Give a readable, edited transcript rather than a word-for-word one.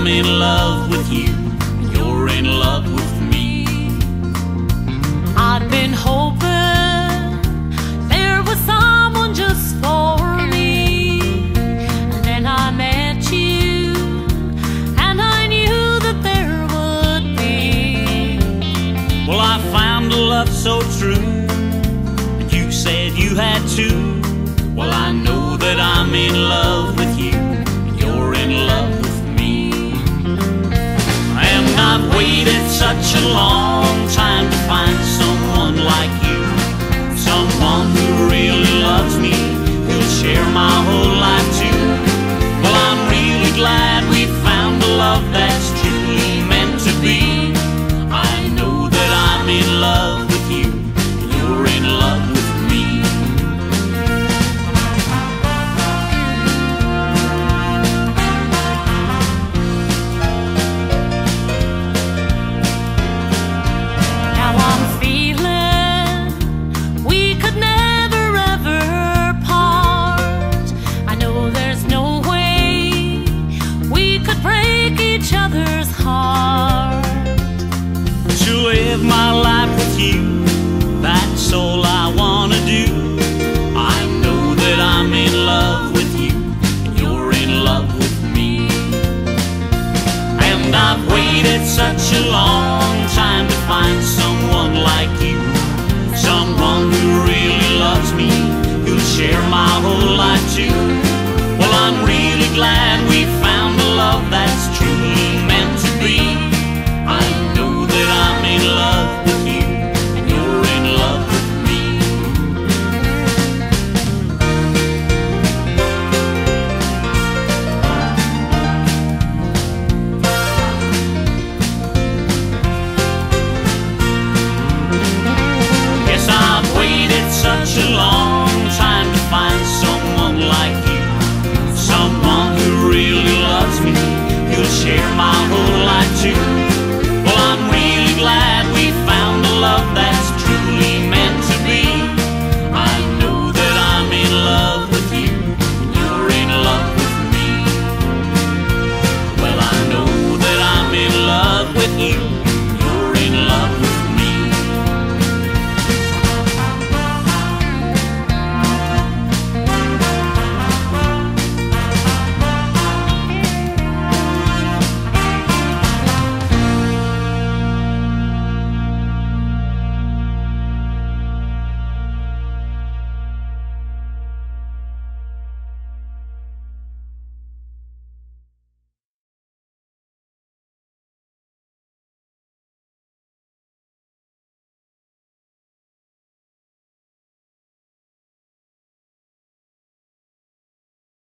in love with you, you're in love with me. I'd been hoping there was someone just for me, and then I met you, and I knew that there would be. Well, I found a love so true, and you said you had too. Well, I know that I'm in love with you, and you're in love with me. And I've waited such a long time to find someone like you, someone who really loves me, who'll share my whole life too. Well, I'm really glad we found a love that's truly meant to be. I know that I'm in love with you, and you're in love with me. Now I'm feeling we could never ever part. I know there's no way we could break each other's heart. To live my life with you, that's all I wanna do. I know that I'm in love with you, and you're in love with me. And I've waited such a long time to find someone like you, someone who really loves me, who'll share my whole life too. Well, I'm really glad we found a love that's true.